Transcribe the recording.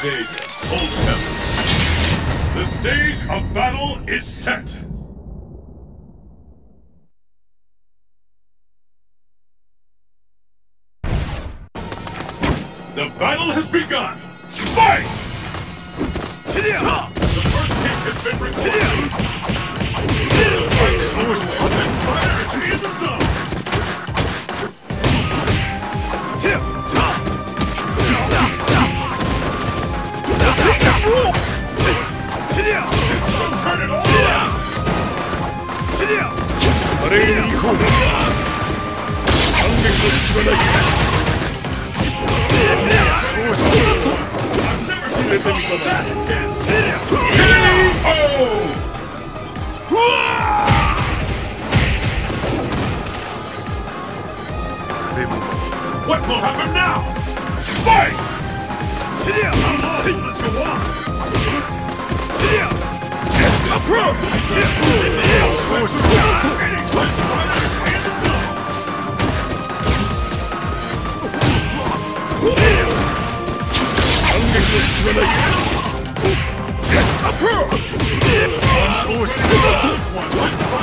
Vegas, hold heaven. The stage of battle is set. The battle has begun. Fight! The first kick has been recorded. Fire in the zone. Turn it all around. I've never seen a combo that intense. What will happen now? Fight! How long will this go on? Approach!